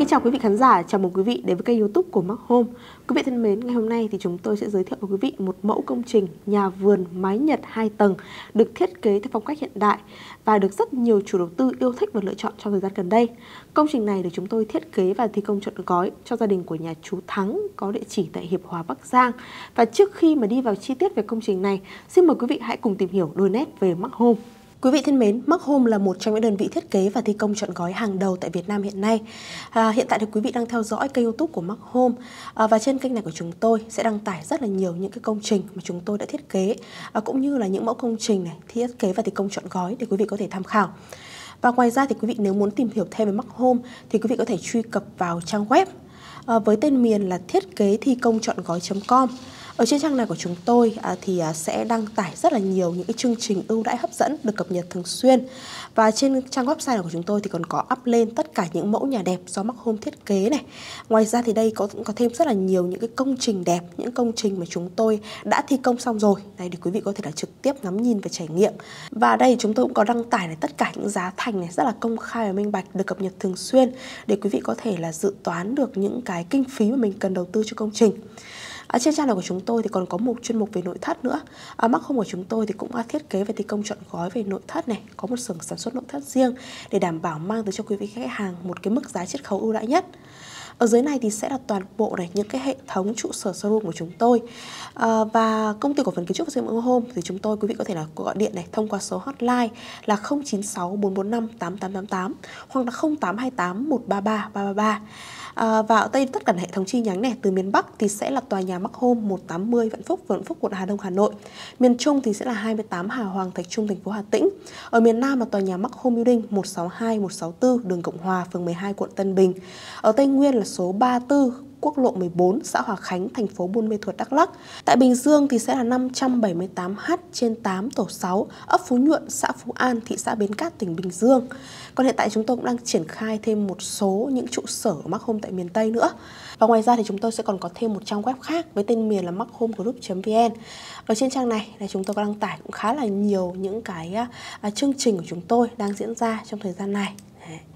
Xin chào quý vị khán giả, chào mừng quý vị đến với kênh YouTube của Mark Home. Quý vị thân mến, ngày hôm nay thì chúng tôi sẽ giới thiệu với quý vị một mẫu công trình nhà vườn mái Nhật 2 tầng được thiết kế theo phong cách hiện đại và được rất nhiều chủ đầu tư yêu thích và lựa chọn trong thời gian gần đây. Công trình này được chúng tôi thiết kế và thi công trọn gói cho gia đình của nhà chú Thắng có địa chỉ tại Hiệp Hòa, Bắc Giang. Và trước khi mà đi vào chi tiết về công trình này, xin mời quý vị hãy cùng tìm hiểu đôi nét về Mark Home. Quý vị thân mến, Mark Home là một trong những đơn vị thiết kế và thi công trọn gói hàng đầu tại Việt Nam hiện nay. Hiện tại thì quý vị đang theo dõi kênh YouTube của Mark Home và trên kênh này của chúng tôi sẽ đăng tải rất là nhiều những cái công trình mà chúng tôi đã thiết kế cũng như là những mẫu công trình này thiết kế và thi công trọn gói để quý vị có thể tham khảo. Và ngoài ra thì quý vị nếu muốn tìm hiểu thêm về Mark Home thì quý vị có thể truy cập vào trang web với tên miền là thiết kế thi công trọn gói.com. Ở trên trang này của chúng tôi thì sẽ đăng tải rất là nhiều những cái chương trình ưu đãi hấp dẫn được cập nhật thường xuyên. Và trên trang website này của chúng tôi thì còn có up lên tất cả những mẫu nhà đẹp do Mark Home thiết kế này. Ngoài ra thì đây có thêm rất là nhiều những cái công trình đẹp, những công trình mà chúng tôi đã thi công xong rồi. Đây để quý vị có thể là trực tiếp ngắm nhìn và trải nghiệm. Và đây chúng tôi cũng có đăng tải này tất cả những giá thành này rất là công khai và minh bạch được cập nhật thường xuyên để quý vị có thể là dự toán được những cái kinh phí mà mình cần đầu tư cho công trình. Trên trang này của chúng tôi thì còn có một chuyên mục về nội thất nữa. Mark Home của chúng tôi thì cũng thiết kế và thi công trọn gói về nội thất này, có một xưởng sản xuất nội thất riêng để đảm bảo mang tới cho quý vị khách hàng một cái mức giá chiết khấu ưu đãi nhất. Ở dưới này thì sẽ là toàn bộ này những cái hệ thống trụ sở showroom của chúng tôi. Và công ty cổ phần kiến trúc và xây dựng Mark Home thì chúng tôi quý vị có thể là gọi điện này thông qua số hotline là 096 445 8888 hoặc là 0828 133 333. Và ở đây tất cả hệ thống chi nhánh này, từ miền Bắc thì sẽ là tòa nhà Mark Home 180 Vạn Phúc, quận Hà Đông, Hà Nội. Miền Trung thì sẽ là 28 Hà Hoàng, Thạch Trung, thành phố Hà Tĩnh. Ở miền Nam là tòa nhà Mark Home Building 162, 164, đường Cộng Hòa, phường 12, quận Tân Bình. Ở Tây Nguyên là số 34, quốc lộ 14, xã Hòa Khánh, thành phố Buôn Mê Thuột, Đắk Lắk. Tại Bình Dương thì sẽ là 578H/8 tổ 6, ấp Phú Nhuận, xã Phú An, thị xã Bến Cát, tỉnh Bình Dương. Còn hiện tại chúng tôi cũng đang triển khai thêm một số những trụ sở của Mark Home tại miền Tây nữa. Và ngoài ra thì chúng tôi sẽ còn có thêm một trang web khác với tên miền là markhomegroup.vn. Ở trên trang này là chúng tôi có đăng tải cũng khá là nhiều những cái chương trình của chúng tôi đang diễn ra trong thời gian này.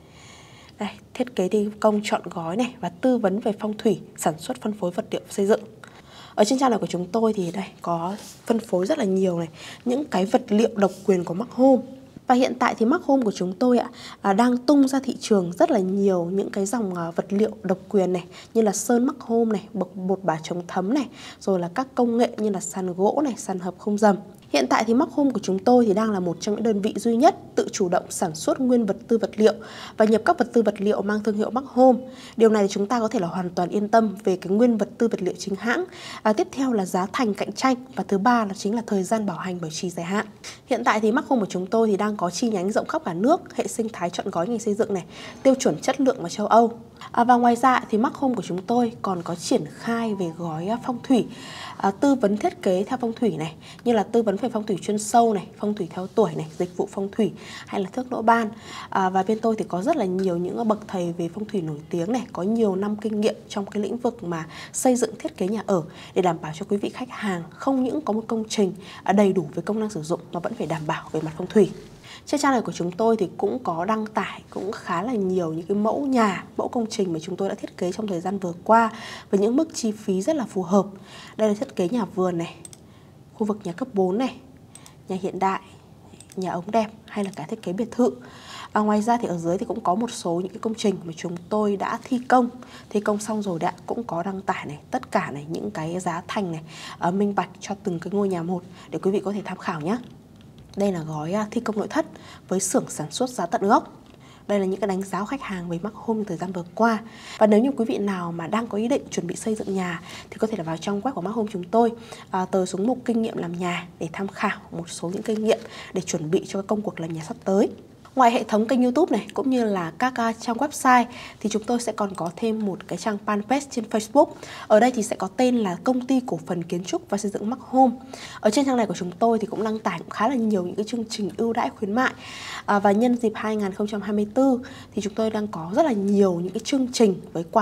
Đây, thiết kế thi công trọn gói này và tư vấn về phong thủy, sản xuất phân phối vật liệu xây dựng. Ở trên trang này của chúng tôi thì đây có phân phối rất là nhiều này, những cái vật liệu độc quyền của Mark Home. Và hiện tại thì Mark Home của chúng tôi đang tung ra thị trường rất là nhiều những cái dòng vật liệu độc quyền này, như là sơn Mark Home này, bột bả chống thấm này, rồi là các công nghệ như là sàn gỗ này, sàn hợp không dầm. Hiện tại thì Mark Home của chúng tôi thì đang là một trong những đơn vị duy nhất tự chủ động sản xuất nguyên vật tư vật liệu và nhập các vật tư vật liệu mang thương hiệu Mark Home. Điều này thì chúng ta có thể là hoàn toàn yên tâm về cái nguyên vật tư vật liệu chính hãng. Tiếp theo là giá thành cạnh tranh và thứ ba là chính là thời gian bảo hành bảo trì dài hạn. Hiện tại thì Mark Home của chúng tôi thì đang có chi nhánh rộng khắp cả nước, hệ sinh thái trọn gói ngành xây dựng này, tiêu chuẩn chất lượng ở châu Âu. Và ngoài ra thì Mark Home của chúng tôi còn có triển khai về gói phong thủy, tư vấn thiết kế theo phong thủy này, như là tư vấn về phong thủy chuyên sâu này, phong thủy theo tuổi này, dịch vụ phong thủy hay là thước đỗ ban. Và bên tôi thì có rất là nhiều những bậc thầy về phong thủy nổi tiếng này, có nhiều năm kinh nghiệm trong cái lĩnh vực mà xây dựng thiết kế nhà ở để đảm bảo cho quý vị khách hàng không những có một công trình đầy đủ về công năng sử dụng mà vẫn phải đảm bảo về mặt phong thủy. Trên trang này của chúng tôi thì cũng có đăng tải cũng khá là nhiều những cái mẫu nhà, mẫu công trình mà chúng tôi đã thiết kế trong thời gian vừa qua với những mức chi phí rất là phù hợp. Đây là thiết kế nhà vườn này, khu vực nhà cấp 4 này, nhà hiện đại, nhà ống đẹp hay là cả thiết kế biệt thự. Ngoài ra thì ở dưới thì cũng có một số những cái công trình mà chúng tôi đã thi công xong rồi đã cũng có đăng tải này, tất cả này những cái giá thành này minh bạch cho từng cái ngôi nhà một để quý vị có thể tham khảo nhé. Đây là gói thi công nội thất với xưởng sản xuất giá tận gốc. Đây là những cái đánh giá của khách hàng về Mark Home thời gian vừa qua. Và nếu như quý vị nào mà đang có ý định chuẩn bị xây dựng nhà thì có thể là vào trong web của Mark Home chúng tôi, tới xuống mục kinh nghiệm làm nhà để tham khảo một số những kinh nghiệm để chuẩn bị cho công cuộc làm nhà sắp tới. Ngoài hệ thống kênh YouTube này cũng như là các trang website thì chúng tôi sẽ còn có thêm một cái trang fanpage trên Facebook. Ở đây thì sẽ có tên là Công ty Cổ phần Kiến trúc và Xây dựng Mark Home. Ở trên trang này của chúng tôi thì cũng đăng tải cũng khá là nhiều những cái chương trình ưu đãi khuyến mại. Và nhân dịp 2024 thì chúng tôi đang có rất là nhiều những cái chương trình với quà tặng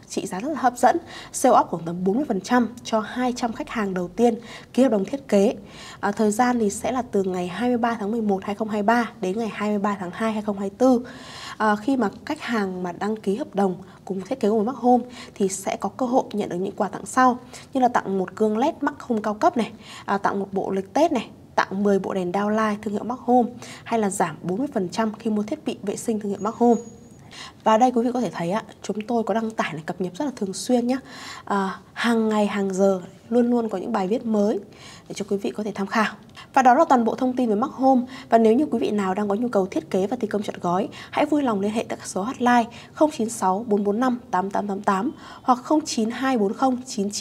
trị giá rất là hấp dẫn, sale off khoảng tầm 40% cho 200 khách hàng đầu tiên ký hợp đồng thiết kế. Thời gian thì sẽ là từ ngày 23 tháng 11 2023 đến ngày 23 tháng 2 2024. Khi mà khách hàng mà đăng ký hợp đồng cùng thiết kế của Mark Home thì sẽ có cơ hội nhận được những quà tặng sau, như là tặng một gương LED Mark Home cao cấp này, tặng một bộ lịch Tết này, tặng 10 bộ đèn downlight thương hiệu Mark Home, hay là giảm 40% khi mua thiết bị vệ sinh thương hiệu Mark Home. Và đây quý vị có thể thấy chúng tôi có đăng tải này, cập nhật rất là thường xuyên nhé. Hàng ngày, hàng giờ luôn luôn có những bài viết mới để cho quý vị có thể tham khảo. Và đó là toàn bộ thông tin về Mark Home. Và nếu như quý vị nào đang có nhu cầu thiết kế và thi công trọn gói, hãy vui lòng liên hệ tại các số hotline 096 445 8888 hoặc 09240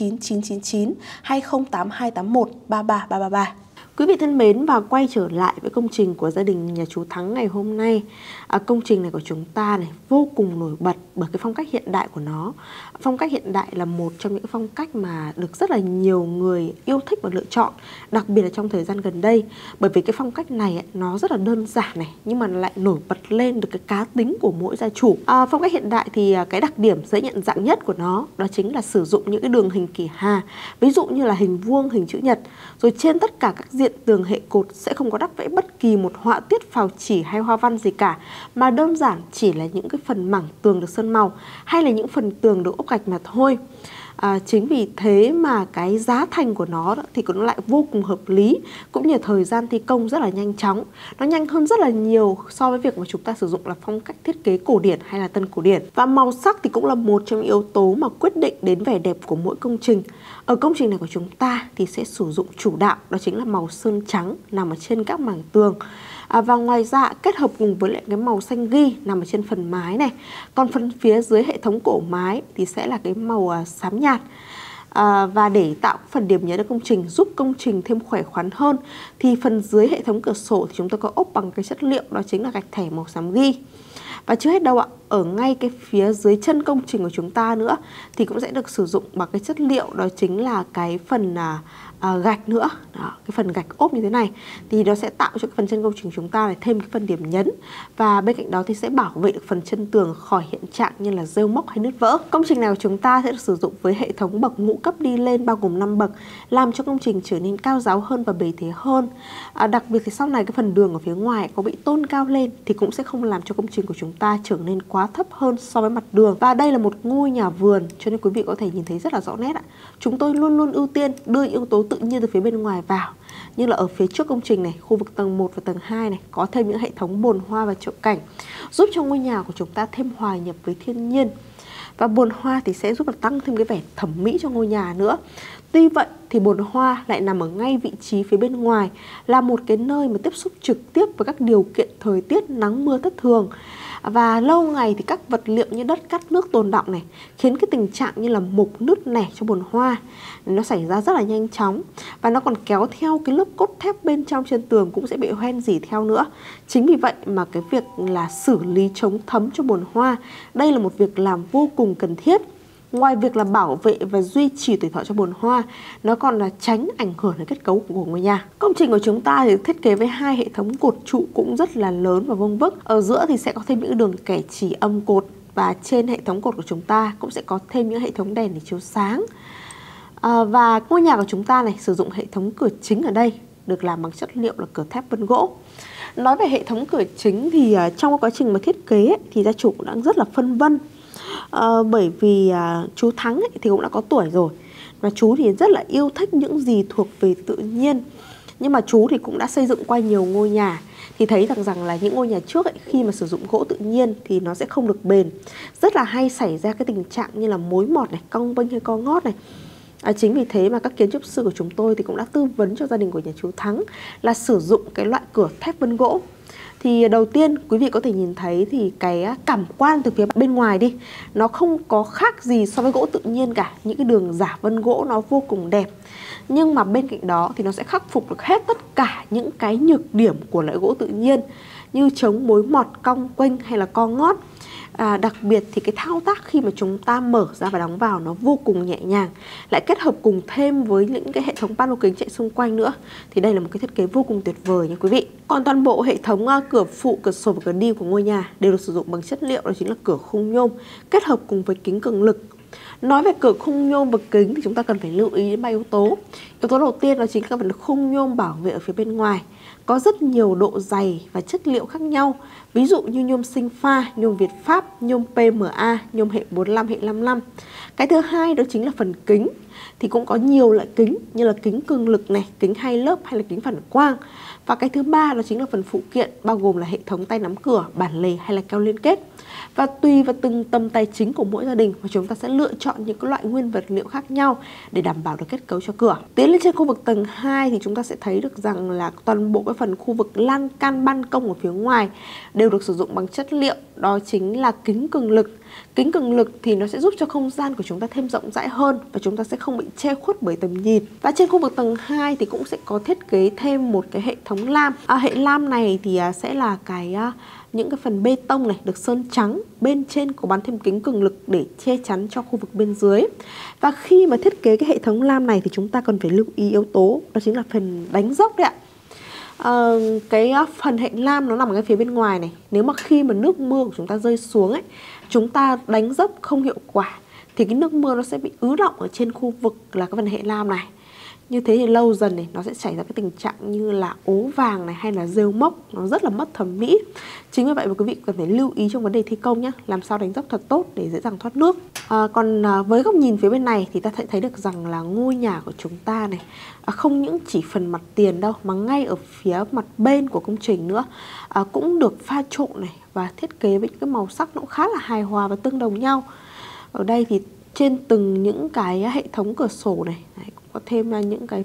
99999 hay 08281 33333. Quý vị thân mến, và quay trở lại với công trình của gia đình nhà chú Thắng ngày hôm nay. Công trình này của chúng ta này vô cùng nổi bật bởi cái phong cách hiện đại của nó. Phong cách hiện đại là một trong những phong cách mà được rất là nhiều người yêu thích và lựa chọn, đặc biệt là trong thời gian gần đây. Bởi vì cái phong cách này nó rất là đơn giản này, nhưng mà lại nổi bật lên được cái cá tính của mỗi gia chủ. Phong cách hiện đại thì cái đặc điểm dễ nhận dạng nhất của nó đó chính là sử dụng những cái đường hình kỳ hà, ví dụ như là hình vuông, hình chữ nhật. Rồi trên tất cả các diện tường hệ cột sẽ không có đắp vẽ bất kỳ một họa tiết phào chỉ hay hoa văn gì cả, mà đơn giản chỉ là những cái phần mảng tường được sơn màu hay là những phần tường được ốp gạch mà thôi. Chính vì thế mà cái giá thành của nó thì cũng lại vô cùng hợp lý, cũng như thời gian thi công rất là nhanh chóng. Nó nhanh hơn rất là nhiều so với việc mà chúng ta sử dụng là phong cách thiết kế cổ điển hay là tân cổ điển. Và màu sắc thì cũng là một trong những yếu tố mà quyết định đến vẻ đẹp của mỗi công trình. Ở công trình này của chúng ta thì sẽ sử dụng chủ đạo đó chính là màu sơn trắng nằm ở trên các mảng tường. Và ngoài ra kết hợp cùng với lại cái màu xanh ghi nằm ở trên phần mái này. Còn phần phía dưới hệ thống cổ mái thì sẽ là cái màu xám nhạt. Và để tạo phần điểm nhấn cho công trình, giúp công trình thêm khỏe khoắn hơn, thì phần dưới hệ thống cửa sổ thì chúng tôi có ốp bằng cái chất liệu đó chính là gạch thẻ màu xám ghi. Và chưa hết đâu ạ, ở ngay cái phía dưới chân công trình của chúng ta nữa thì cũng sẽ được sử dụng bằng cái chất liệu đó chính là cái phần gạch nữa. Đó, cái phần gạch ốp như thế này thì nó sẽ tạo cho cái phần chân công trình chúng ta này thêm cái phần điểm nhấn, và bên cạnh đó thì sẽ bảo vệ được phần chân tường khỏi hiện trạng như là rêu mốc hay nứt vỡ. Công trình này của chúng ta sẽ được sử dụng với hệ thống bậc ngũ cấp đi lên bao gồm 5 bậc, làm cho công trình trở nên cao ráo hơn và bề thế hơn. Đặc biệt thì sau này cái phần đường ở phía ngoài có bị tôn cao lên thì cũng sẽ không làm cho công trình của chúng ta trở nên quá thấp hơn so với mặt đường. Và đây là một ngôi nhà vườn cho nên quý vị có thể nhìn thấy rất là rõ nét ạ. Chúng tôi luôn luôn ưu tiên đưa yếu tố tự nhiên từ phía bên ngoài vào, như là ở phía trước công trình này, khu vực tầng 1 và tầng 2 này có thêm những hệ thống bồn hoa và chậu cảnh, giúp cho ngôi nhà của chúng ta thêm hòa nhập với thiên nhiên. Và bồn hoa thì sẽ giúp tăng thêm cái vẻ thẩm mỹ cho ngôi nhà nữa. Tuy vậy thì bồn hoa lại nằm ở ngay vị trí phía bên ngoài, là một cái nơi mà tiếp xúc trực tiếp với các điều kiện thời tiết nắng mưa thất thường. Và lâu ngày thì các vật liệu như đất cát nước tồn đọng này khiến cái tình trạng như là mục nứt nẻ cho bồn hoa nó xảy ra rất là nhanh chóng, và nó còn kéo theo cái lớp cốt thép bên trong trên tường cũng sẽ bị hoen rỉ theo nữa. Chính vì vậy mà cái việc là xử lý chống thấm cho bồn hoa, đây là một việc làm vô cùng cần thiết. Ngoài việc là bảo vệ và duy trì tuổi thọ cho bồn hoa, nó còn là tránh ảnh hưởng đến kết cấu của ngôi nhà. Công trình của chúng ta thì thiết kế với hai hệ thống cột trụ cũng rất là lớn và vuông vức. Ở giữa thì sẽ có thêm những đường kẻ chỉ âm cột, và trên hệ thống cột của chúng ta cũng sẽ có thêm những hệ thống đèn để chiếu sáng. Và ngôi nhà của chúng ta này sử dụng hệ thống cửa chính ở đây được làm bằng chất liệu là cửa thép vân gỗ. Nói về hệ thống cửa chính thì trong quá trình mà thiết kế thì gia chủ cũng đã rất là phân vân. Bởi vì chú Thắng thì cũng đã có tuổi rồi, và chú thì rất là yêu thích những gì thuộc về tự nhiên. Nhưng mà chú thì cũng đã xây dựng qua nhiều ngôi nhà, thì thấy rằng là những ngôi nhà trước khi mà sử dụng gỗ tự nhiên thì nó sẽ không được bền. Rất là hay xảy ra cái tình trạng như là mối mọt này, cong vênh hay co ngót này. Chính vì thế mà các kiến trúc sư của chúng tôi thì cũng đã tư vấn cho gia đình của nhà chú Thắng là sử dụng cái loại cửa thép vân gỗ. Thì đầu tiên quý vị có thể nhìn thấy thì cái cảm quan từ phía bên ngoài đi, nó không có khác gì so với gỗ tự nhiên cả. Những cái đường giả vân gỗ nó vô cùng đẹp. Nhưng mà bên cạnh đó thì nó sẽ khắc phục được hết tất cả những cái nhược điểm của loại gỗ tự nhiên, như chống mối mọt, cong quênh hay là co ngót. Đặc biệt thì cái thao tác khi mà chúng ta mở ra và đóng vào nó vô cùng nhẹ nhàng, lại kết hợp cùng thêm với những cái hệ thống pano kính chạy xung quanh nữa, thì đây là một cái thiết kế vô cùng tuyệt vời nha quý vị. Còn toàn bộ hệ thống cửa phụ, cửa sổ và cửa đi của ngôi nhà đều được sử dụng bằng chất liệu đó chính là cửa khung nhôm, kết hợp cùng với kính cường lực. Nói về cửa khung nhôm và kính thì chúng ta cần phải lưu ý đến 3 yếu tố. Yếu tố đầu tiên đó chính là phần khung nhôm bảo vệ ở phía bên ngoài. Có rất nhiều độ dày và chất liệu khác nhau. Ví dụ như nhôm sinh pha, nhôm Việt Pháp, nhôm PMA, nhôm hệ 45, hệ 55. Cái thứ hai đó chính là phần kính. Thì cũng có nhiều loại kính như là kính cường lực này, kính 2 lớp hay là kính phản quang. Và cái thứ ba đó chính là phần phụ kiện, bao gồm là hệ thống tay nắm cửa, bản lề hay là keo liên kết. Và tùy vào từng tầm tài chính của mỗi gia đình mà chúng ta sẽ lựa chọn những cái loại nguyên vật liệu khác nhau để đảm bảo được kết cấu cho cửa. Tiến lên trên khu vực tầng 2 thì chúng ta sẽ thấy được rằng là toàn bộ cái phần khu vực lan can ban công ở phía ngoài đều được sử dụng bằng chất liệu đó chính là kính cường lực. Kính cường lực thì nó sẽ giúp cho không gian của chúng ta thêm rộng rãi hơn và chúng ta sẽ không bị che khuất bởi tầm nhìn. Và trên khu vực tầng 2 thì cũng sẽ có thiết kế thêm một cái hệ thống lam. Hệ lam này thì sẽ là những cái phần bê tông này được sơn trắng, bên trên có bắn thêm kính cường lực để che chắn cho khu vực bên dưới. Và khi mà thiết kế cái hệ thống lam này thì chúng ta cần phải lưu ý yếu tố đó chính là phần đánh dốc đấy ạ. Phần hệ lam nó nằm ở cái phía bên ngoài này. Nếu mà khi mà nước mưa của chúng ta rơi xuống ấy, chúng ta đánh dốc không hiệu quả thì cái nước mưa nó sẽ bị ứ đọng ở trên khu vực là cái phần hệ lam này. Như thế thì lâu dần này nó sẽ xảy ra cái tình trạng như là ố vàng này hay là rêu mốc, nó rất là mất thẩm mỹ. Chính vì vậy mà quý vị cần phải lưu ý trong vấn đề thi công nhé, làm sao đánh dốc thật tốt để dễ dàng thoát nước. Còn với góc nhìn phía bên này thì ta sẽ thấy được rằng là ngôi nhà của chúng ta này không những chỉ phần mặt tiền đâu mà ngay ở phía mặt bên của công trình nữa cũng được pha trộn này và thiết kế với những cái màu sắc nó khá là hài hòa và tương đồng nhau. Ở đây thì trên từng những cái hệ thống cửa sổ này cũng có thêm những cái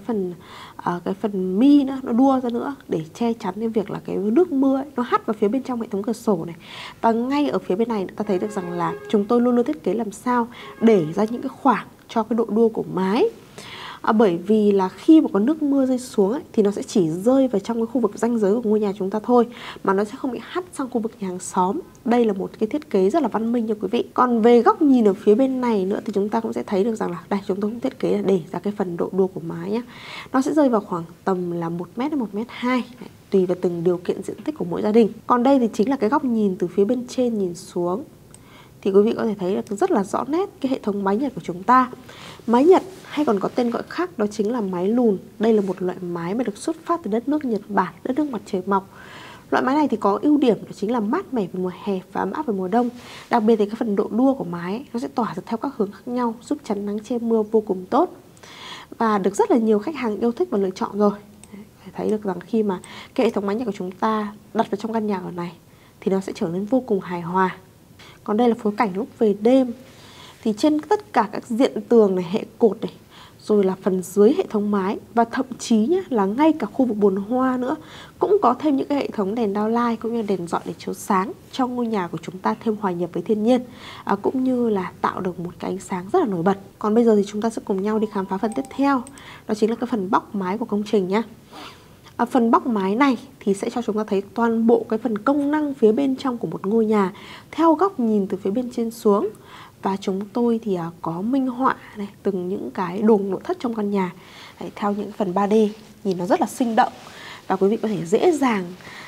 phần mi nữa, nó đua ra nữa để che chắn cái việc là cái nước mưa ấy, nó hắt vào phía bên trong hệ thống cửa sổ này. Và ngay ở phía bên này ta thấy được rằng là chúng tôi luôn luôn thiết kế làm sao để ra những cái khoảng cho cái độ đua của mái. Bởi vì là khi mà có nước mưa rơi xuống ấy, thì nó sẽ chỉ rơi vào trong cái khu vực ranh giới của ngôi nhà chúng ta thôi, mà nó sẽ không bị hắt sang khu vực nhà hàng xóm. Đây là một cái thiết kế rất là văn minh nha quý vị. Còn về góc nhìn ở phía bên này nữa thì chúng ta cũng sẽ thấy được rằng là đây, chúng tôi cũng thiết kế là để ra cái phần độ đua của mái nhé. Nó sẽ rơi vào khoảng tầm là 1m đến 1m2 tùy vào từng điều kiện diện tích của mỗi gia đình. Còn đây thì chính là cái góc nhìn từ phía bên trên nhìn xuống. Thì quý vị có thể thấy là rất là rõ nét cái hệ thống mái Nhật của chúng ta. Mái Nhật hay còn có tên gọi khác đó chính là mái lùn. Đây là một loại mái mà được xuất phát từ đất nước Nhật Bản, đất nước mặt trời mọc. Loại mái này thì có ưu điểm đó chính là mát mẻ vào mùa hè và ấm áp vào mùa đông. Đặc biệt thì cái phần độ đua của mái nó sẽ tỏa ra theo các hướng khác nhau, giúp chắn nắng che mưa vô cùng tốt. Và được rất là nhiều khách hàng yêu thích và lựa chọn rồi. Phải thấy được rằng khi mà cái hệ thống mái Nhật của chúng ta đặt vào trong căn nhà ở này thì nó sẽ trở nên vô cùng hài hòa. Còn đây là phối cảnh lúc về đêm. Thì trên tất cả các diện tường này, hệ cột này, rồi là phần dưới hệ thống mái và thậm chí nhé, là ngay cả khu vực bồn hoa nữa cũng có thêm những cái hệ thống đèn downlight cũng như đèn dọi để chiếu sáng cho ngôi nhà của chúng ta thêm hòa nhập với thiên nhiên, cũng như là tạo được một cái ánh sáng rất là nổi bật. Còn bây giờ thì chúng ta sẽ cùng nhau đi khám phá phần tiếp theo, đó chính là cái phần bóc mái của công trình nhé. Phần bóc mái này thì sẽ cho chúng ta thấy toàn bộ cái phần công năng phía bên trong của một ngôi nhà theo góc nhìn từ phía bên trên xuống. Và chúng tôi thì có minh họa này, từng những cái đồ nội thất trong căn nhà theo những phần 3D, nhìn nó rất là sinh động. Và quý vị có thể dễ dàng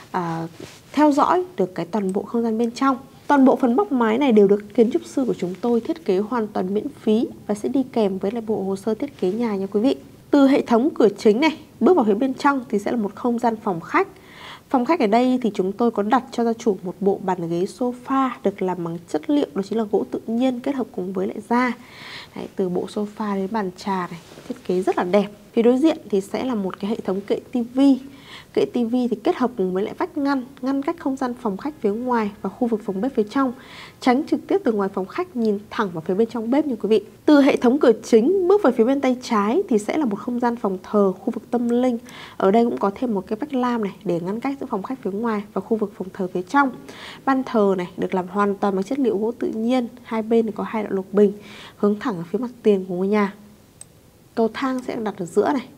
theo dõi được cái toàn bộ không gian bên trong. Toàn bộ phần bóc mái này đều được kiến trúc sư của chúng tôi thiết kế hoàn toàn miễn phí và sẽ đi kèm với lại bộ hồ sơ thiết kế nhà nha quý vị. Từ hệ thống cửa chính này, bước vào phía bên trong thì sẽ là một không gian phòng khách. Phòng khách ở đây thì chúng tôi có đặt cho gia chủ một bộ bàn ghế sofa được làm bằng chất liệu đó chính là gỗ tự nhiên kết hợp cùng với lại da. Đấy, từ bộ sofa đến bàn trà này, thiết kế rất là đẹp. Phía đối diện thì sẽ là một cái hệ thống kệ tivi. Kệ tivi thì kết hợp cùng với lại vách ngăn cách không gian phòng khách phía ngoài và khu vực phòng bếp phía trong, tránh trực tiếp từ ngoài phòng khách nhìn thẳng vào phía bên trong bếp nha quý vị. Từ hệ thống cửa chính bước về phía bên tay trái thì sẽ là một không gian phòng thờ, khu vực tâm linh. Ở đây cũng có thêm một cái vách lam này để ngăn cách giữa phòng khách phía ngoài và khu vực phòng thờ phía trong. Ban thờ này được làm hoàn toàn bằng chất liệu gỗ tự nhiên, hai bên thì có hai đạo lục bình hướng thẳng ở phía mặt tiền của ngôi nhà. Cầu thang sẽ đặt ở giữa này.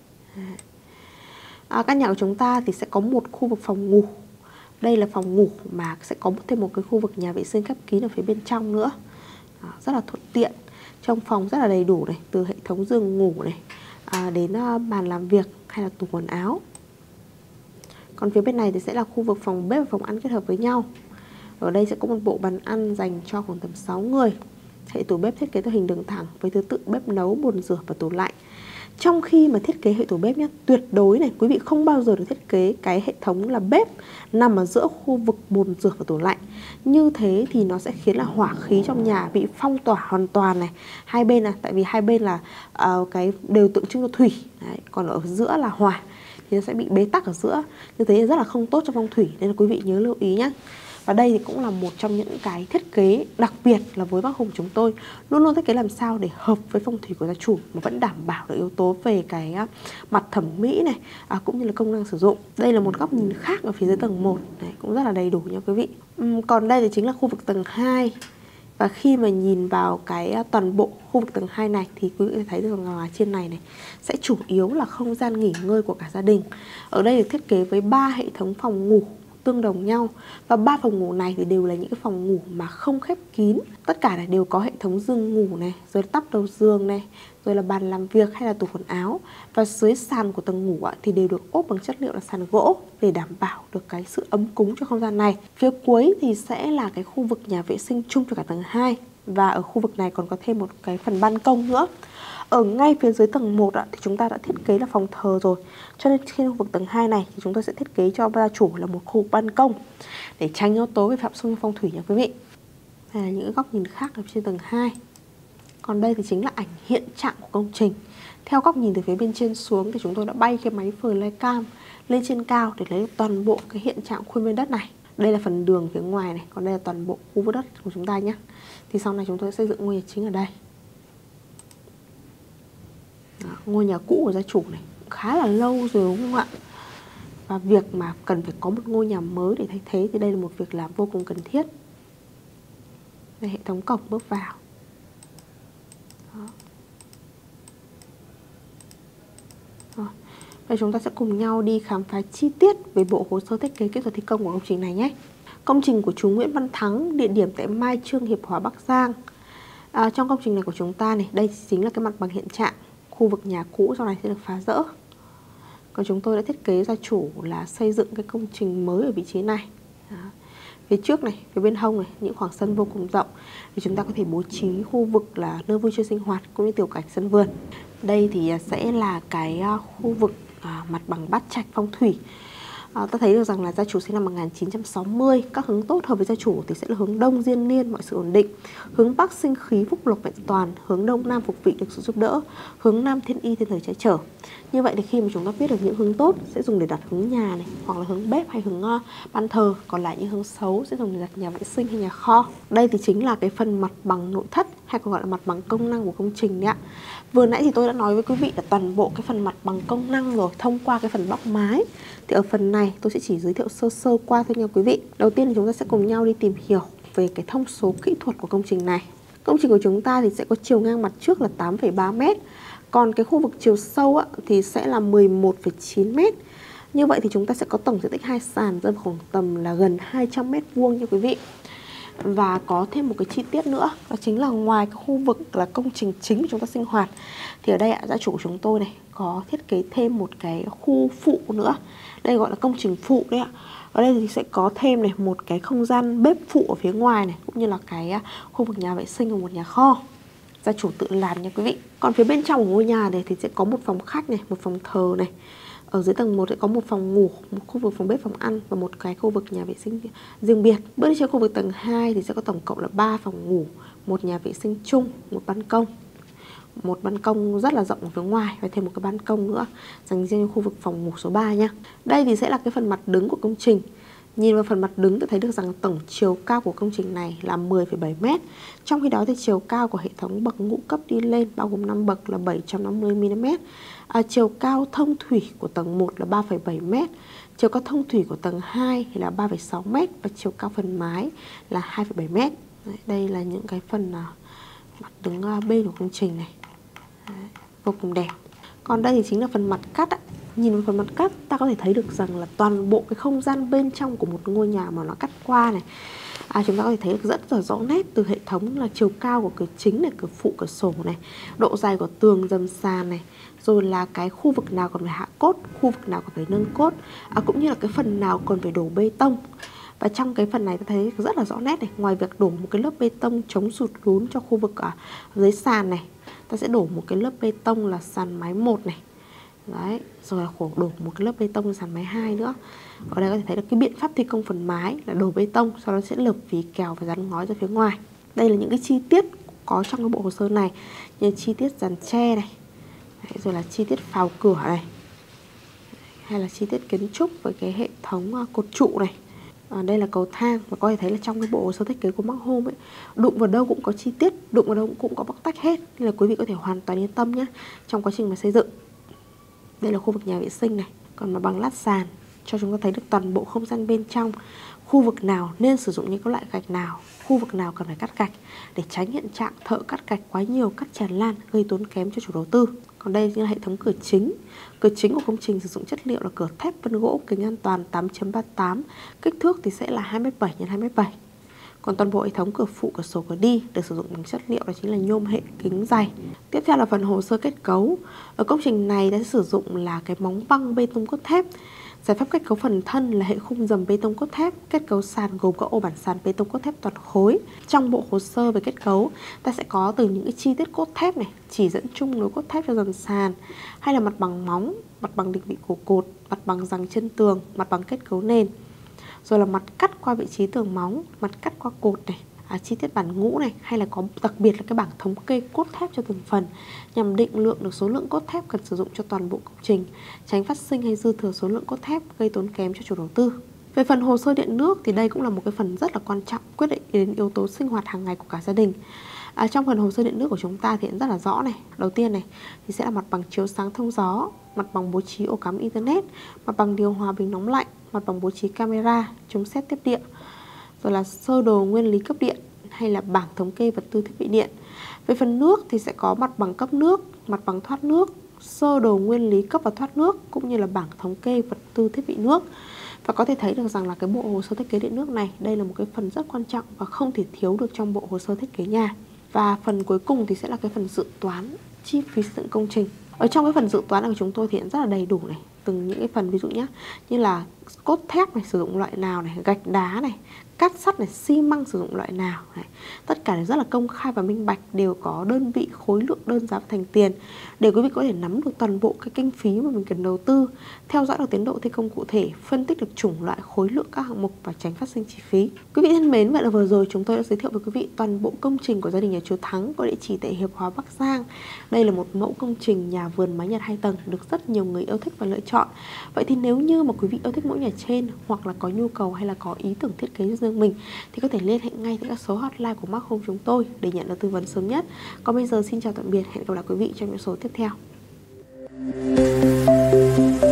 Căn nhà của chúng ta thì sẽ có một khu vực phòng ngủ. Đây là phòng ngủ mà sẽ có thêm một cái khu vực nhà vệ sinh khép kín ở phía bên trong nữa. Rất là thuận tiện. Trong phòng rất là đầy đủ này, từ hệ thống giường ngủ này đến bàn làm việc hay là tủ quần áo. Còn phía bên này thì sẽ là khu vực phòng bếp và phòng ăn kết hợp với nhau. Ở đây sẽ có một bộ bàn ăn dành cho khoảng tầm 6 người. Hệ tủ bếp thiết kế theo hình đường thẳng với thứ tự bếp nấu, bồn rửa và tủ lạnh. Trong khi mà thiết kế hệ tủ bếp nhé, tuyệt đối này, quý vị không bao giờ được thiết kế cái hệ thống là bếp nằm ở giữa khu vực bồn rửa và tủ lạnh. Như thế thì nó sẽ khiến là hỏa khí trong nhà bị phong tỏa hoàn toàn này. Hai bên này, tại vì hai bên là cái đều tượng trưng cho thủy. Đấy, còn ở giữa là hỏa thì nó sẽ bị bế tắc ở giữa. Như thế thì rất là không tốt cho phong thủy, nên là quý vị nhớ lưu ý nhé. Và đây thì cũng là một trong những cái thiết kế đặc biệt là với bác Hùng chúng tôi luôn luôn thiết kế làm sao để hợp với phong thủy của gia chủ mà vẫn đảm bảo được yếu tố về cái mặt thẩm mỹ này, cũng như là công năng sử dụng. Đây là một góc nhìn khác ở phía dưới tầng 1 này, cũng rất là đầy đủ nha quý vị. Còn đây thì chính là khu vực tầng 2. Và khi mà nhìn vào cái toàn bộ khu vực tầng 2 này thì quý vị thấy được là trên này sẽ chủ yếu là không gian nghỉ ngơi của cả gia đình. Ở đây được thiết kế với 3 hệ thống phòng ngủ tương đồng nhau, và 3 phòng ngủ này thì đều là những cái phòng ngủ mà không khép kín. Tất cả là đều có hệ thống giường ngủ này, rồi tắp đầu giường này, rồi là bàn làm việc hay là tủ quần áo. Và dưới sàn của tầng ngủ thì đều được ốp bằng chất liệu là sàn gỗ để đảm bảo được cái sự ấm cúng cho không gian này. Phía cuối thì sẽ là cái khu vực nhà vệ sinh chung cho cả tầng 2. Và ở khu vực này còn có thêm một cái phần ban công nữa. Ở ngay phía dưới tầng 1 thì chúng ta đã thiết kế là phòng thờ rồi. Cho nên trên khu vực tầng 2 này thì chúng tôi sẽ thiết kế cho gia chủ là một khu ban công để tránh yếu tố vi phạm xung phong thủy nha quý vị. Đây là những góc nhìn khác ở trên tầng 2. Còn đây thì chính là ảnh hiện trạng của công trình. Theo góc nhìn từ phía bên trên xuống thì chúng tôi đã bay cái máy flycam lên trên cao để lấy toàn bộ cái hiện trạng khuôn viên đất này. Đây là phần đường phía ngoài này, còn đây là toàn bộ khu vực đất của chúng ta nhé. Thì sau này chúng tôi sẽ xây dựng ngôi nhà chính ở đây. Đó, ngôi nhà cũ của gia chủ này khá là lâu rồi đúng không ạ? Và việc mà cần phải có một ngôi nhà mới để thay thế thì đây là một việc làm vô cùng cần thiết. Đây, hệ thống cổng bước vào. Đó. Rồi. Vậy chúng ta sẽ cùng nhau đi khám phá chi tiết về bộ hồ sơ thiết kế kỹ thuật thi công của công trình này nhé. Công trình của chú Nguyễn Văn Thắng, địa điểm tại Mai Chương, Hiệp Hòa, Bắc Giang. Trong công trình này của chúng ta này, đây chính là cái mặt bằng hiện trạng khu vực nhà cũ sau này sẽ được phá rỡ. Còn chúng tôi đã thiết kế gia chủ là xây dựng cái công trình mới ở vị trí này. Đó. Phía trước này, phía bên hông này, những khoảng sân vô cùng rộng thì chúng ta có thể bố trí khu vực là nơi vui chơi sinh hoạt cũng như tiểu cảnh sân vườn. Đây thì sẽ là cái khu vực mặt bằng bát trạch phong thủy. Ta thấy được rằng là gia chủ sinh năm 1960, các hướng tốt hợp với gia chủ thì sẽ là hướng đông diên niên, mọi sự ổn định, hướng bắc sinh khí phúc lộc vẹn toàn, hướng đông nam phục vị được sự giúp đỡ, hướng nam thiên y thiên thời che chở. Như vậy thì khi mà chúng ta biết được những hướng tốt sẽ dùng để đặt hướng nhà này, hoặc là hướng bếp hay hướng ban thờ, còn lại những hướng xấu sẽ dùng để đặt nhà vệ sinh hay nhà kho. Đây thì chính là cái phần mặt bằng nội thất hay còn gọi là mặt bằng công năng của công trình đấy ạ. Vừa nãy thì tôi đã nói với quý vị là toàn bộ cái phần mặt bằng công năng rồi thông qua cái phần bóc mái. Thì ở phần này tôi sẽ chỉ giới thiệu sơ sơ qua thôi nha quý vị. Đầu tiên thì chúng ta sẽ cùng nhau đi tìm hiểu về cái thông số kỹ thuật của công trình này. Công trình của chúng ta thì sẽ có chiều ngang mặt trước là 8,3 m. Còn cái khu vực chiều sâu thì sẽ là 11,9 m. Như vậy thì chúng ta sẽ có tổng diện tích 2 sàn rơi vào khoảng tầm là gần 200 m² nha quý vị. Và có thêm một cái chi tiết nữa, đó chính là ngoài cái khu vực là công trình chính của chúng ta sinh hoạt thì ở đây gia chủ của chúng tôi này có thiết kế thêm một cái khu phụ nữa. Đây gọi là công trình phụ đấy ạ. Ở đây thì sẽ có thêm này một cái không gian bếp phụ ở phía ngoài này, cũng như là cái khu vực nhà vệ sinh và một nhà kho. Gia chủ tự làm nha quý vị. Còn phía bên trong của ngôi nhà này thì sẽ có một phòng khách này, một phòng thờ này. Ở dưới tầng 1 sẽ có một phòng ngủ, một khu vực phòng bếp, phòng ăn và một cái khu vực nhà vệ sinh riêng biệt. Bước đi trên khu vực tầng 2 thì sẽ có tổng cộng là 3 phòng ngủ, một nhà vệ sinh chung, một ban công. Một ban công rất là rộng ở phía ngoài và thêm một cái ban công nữa dành riêng cho khu vực phòng ngủ số 3 nha. Đây thì sẽ là cái phần mặt đứng của công trình. Nhìn vào phần mặt đứng thì thấy được rằng tổng chiều cao của công trình này là 10,7 m. Trong khi đó thì chiều cao của hệ thống bậc ngũ cấp đi lên bao gồm 5 bậc là 750 mm. Chiều cao thông thủy của tầng 1 là 3,7 m. Chiều cao thông thủy của tầng 2 thì là 3,6 m và chiều cao phần mái là 2,7 m. Đây là những cái phần mặt đứng bên của công trình này. Đấy, vô cùng đẹp. Còn đây thì chính là phần mặt cắt ạ. Nhìn vào phần mặt cắt ta có thể thấy được rằng là toàn bộ cái không gian bên trong của một ngôi nhà mà nó cắt qua này, chúng ta có thể thấy được rất là rõ nét từ hệ thống là chiều cao của cửa chính này, cửa phụ, cửa sổ này, độ dài của tường, dầm sàn này, rồi là cái khu vực nào còn phải hạ cốt, khu vực nào còn phải nâng cốt, cũng như là cái phần nào còn phải đổ bê tông. Và trong cái phần này ta thấy rất là rõ nét này, ngoài việc đổ một cái lớp bê tông chống sụt lún cho khu vực ở dưới sàn này, ta sẽ đổ một cái lớp bê tông là sàn mái 1 này. Đấy, rồi là đổ một cái lớp bê tông sàn mái 2 nữa. Ở đây có thể thấy là cái biện pháp thi công phần mái là đổ bê tông, sau đó sẽ lợp vỉ kèo và dán ngói ra phía ngoài. Đây là những cái chi tiết có trong cái bộ hồ sơ này, như chi tiết dàn tre này. Đấy, rồi là chi tiết phào cửa này, hay là chi tiết kiến trúc với cái hệ thống cột trụ này. Đây là cầu thang, và có thể thấy là trong cái bộ hồ sơ thiết kế của Mark Home ấy, đụng vào đâu cũng có chi tiết, đụng vào đâu cũng có bóc tách hết, nên là quý vị có thể hoàn toàn yên tâm nhé trong quá trình mà xây dựng. Đây là khu vực nhà vệ sinh này, còn mặt bằng lát sàn cho chúng ta thấy được toàn bộ không gian bên trong, khu vực nào nên sử dụng những cái loại gạch nào, khu vực nào cần phải cắt gạch để tránh hiện trạng thợ cắt gạch quá nhiều, cắt tràn lan gây tốn kém cho chủ đầu tư. Còn đây là hệ thống cửa chính. Cửa chính của công trình sử dụng chất liệu là cửa thép vân gỗ, kính an toàn 8.38, kích thước thì sẽ là 2m7 x 2m7. Còn toàn bộ hệ thống cửa phụ, cửa sổ, cửa đi được sử dụng bằng chất liệu đó chính là nhôm hệ kính dày. Tiếp theo là phần hồ sơ kết cấu. Ở công trình này đã sử dụng là cái móng băng bê tông cốt thép. Giải pháp kết cấu phần thân là hệ khung dầm bê tông cốt thép. Kết cấu sàn gồm các ô bản sàn bê tông cốt thép toàn khối. Trong bộ hồ sơ về kết cấu, ta sẽ có từ những cái chi tiết cốt thép này, chỉ dẫn chung nối cốt thép cho dầm sàn, hay là mặt bằng móng, mặt bằng định vị của cột, mặt bằng giằng chân tường, mặt bằng kết cấu nền. Rồi là mặt cắt qua vị trí tường móng, mặt cắt qua cột này, chi tiết bản ngũ này, hay là có đặc biệt là cái bảng thống kê cốt thép cho từng phần nhằm định lượng được số lượng cốt thép cần sử dụng cho toàn bộ công trình, tránh phát sinh hay dư thừa số lượng cốt thép gây tốn kém cho chủ đầu tư. Về phần hồ sơ điện nước thì đây cũng là một cái phần rất là quan trọng, quyết định đến yếu tố sinh hoạt hàng ngày của cả gia đình. Trong phần hồ sơ điện nước của chúng ta thì rất là rõ này. Đầu tiên này thì sẽ là mặt bằng chiếu sáng thông gió, mặt bằng bố trí ổ cắm internet, mặt bằng điều hòa bình nóng lạnh, mặt bằng bố trí camera, chống xét tiếp điện, rồi là sơ đồ nguyên lý cấp điện hay là bảng thống kê vật tư thiết bị điện. Về phần nước thì sẽ có mặt bằng cấp nước, mặt bằng thoát nước, sơ đồ nguyên lý cấp và thoát nước, cũng như là bảng thống kê vật tư thiết bị nước. Và có thể thấy được rằng là cái bộ hồ sơ thiết kế điện nước này, đây là một cái phần rất quan trọng và không thể thiếu được trong bộ hồ sơ thiết kế nhà. Và phần cuối cùng thì sẽ là cái phần dự toán chi phí xây dựng công trình. Ở trong cái phần dự toán của chúng tôi thì rất là đầy đủ này, từng những cái phần ví dụ nhé, như là cốt thép này sử dụng loại nào này, gạch đá này, cát sắt này, xi măng sử dụng loại nào này. Tất cả đều rất là công khai và minh bạch, đều có đơn vị, khối lượng, đơn giá và thành tiền để quý vị có thể nắm được toàn bộ cái kinh phí mà mình cần đầu tư, theo dõi được tiến độ thi công cụ thể, phân tích được chủng loại, khối lượng các hạng mục và tránh phát sinh chi phí. Quý vị thân mến, vậy là vừa rồi chúng tôi đã giới thiệu với quý vị toàn bộ công trình của gia đình nhà chú Thắng có địa chỉ tại Hiệp Hòa, Bắc Giang. Đây là một mẫu công trình nhà vườn mái Nhật 2 tầng được rất nhiều người yêu thích và lựa chọn. Vậy thì nếu như mà quý vị yêu thích mẫu nhà trên, hoặc là có nhu cầu hay là có ý tưởng thiết kế cho riêng mình, thì có thể liên hệ ngay tại các số hotline của Mark Home chúng tôi để nhận được tư vấn sớm nhất. Còn bây giờ xin chào tạm biệt, hẹn gặp lại quý vị trong những số tiếp theo.